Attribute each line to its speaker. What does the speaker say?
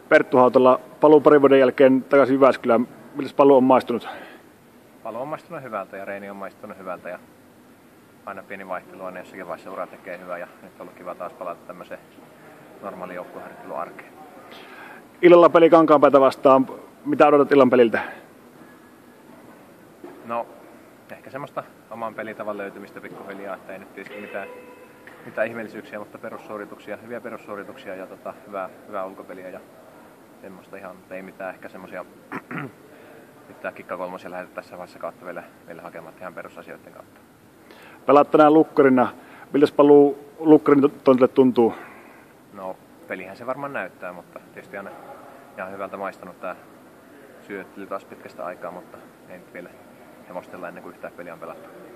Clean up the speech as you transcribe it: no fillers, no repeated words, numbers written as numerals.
Speaker 1: Perttu Hautala, paluu parin vuoden jälkeen takaisin Jyväskylään. Miltä paluu on maistunut?
Speaker 2: Paluu on maistunut hyvältä ja reeni on maistunut hyvältä ja aina pieni vaihtelu on, jossakin vaiheessa ura tekee hyvää ja nyt on ollut kiva taas palata tämmöiseen normaaliin joukkueharjoittelun arkeen.
Speaker 1: Illalla peli Kankaanpäätä vastaan. Mitä odotat illan peliltä?
Speaker 2: No, ehkä semmoista oman pelitavan löytymistä pikkuhiljaa, että ei nyt tietysti mitään ihmeellisyyksiä, mutta hyviä perussuorituksia ja hyvää ulkopeliä ja semmoista ihan, ei mitään ehkä semmoisia mitään kikkakolmosia lähdetä tässä vaiheessa kautta vielä hakemaan ihan perusasioiden kautta.
Speaker 1: Pelaat tänään lukkarina. Miltäs paluu lukkarin tontille tuntuu?
Speaker 2: No, pelihän se varmaan näyttää, mutta tietysti aina ihan hyvältä maistanut tää syöttely taas pitkästä aikaa, mutta ei nyt vielä hemostella ennen kuin yhtään peliä on pelattu.